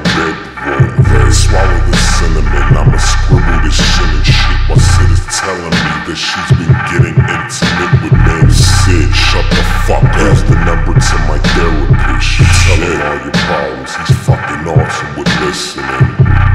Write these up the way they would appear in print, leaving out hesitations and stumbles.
bedroll. Swallow the cinnamon, I'ma scribble this shit and shit while Sid is telling me that she's been getting intimate with named Sid. Shut the fuck up. Here's the number to my therapist. Tell him all your problems, he's fucking awesome with listening.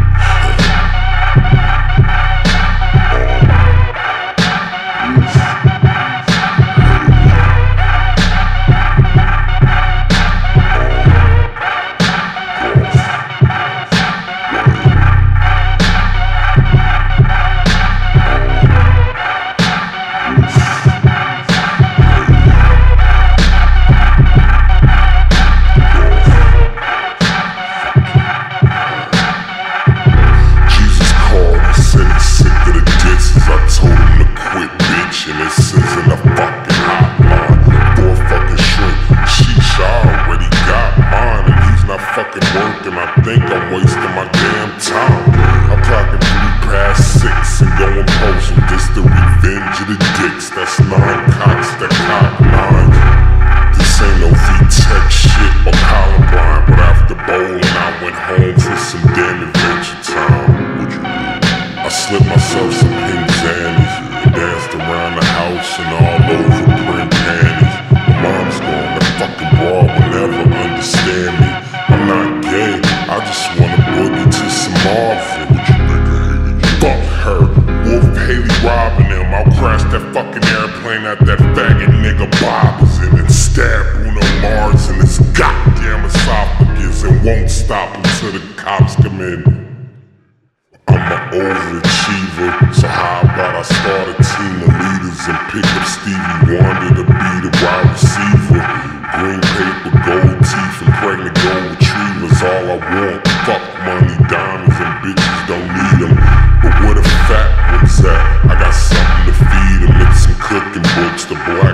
That's 9 cocks that cock 9. This ain't no V-Tech shit or Columbine, but after bowling I went home for some damn adventure time. What'd you do? I slipped myself some pink zannies and danced around the house and all over print panties. My mom's going, that fucking broad will never understand me. I'm not gay, I just wanna boogie to some Marvin. What you think of Haley? Fuck her, Wolf Haley robbing them. I'll crash that fucking airplane at that faggot nigga Bob is in and stab Bruno Mars in his goddamn esophagus and won't stop until the cops come in. I'm an overachiever, so how about I start a team of leaders and pick up Stevie Wonder to be the wide receiver? Green paper, gold teeth, and pregnant gold retrievers, all I want. Fuck money, diamonds, and bitches don't need them. But where the fat ones at? I got something to feed them, and some cooking books to blow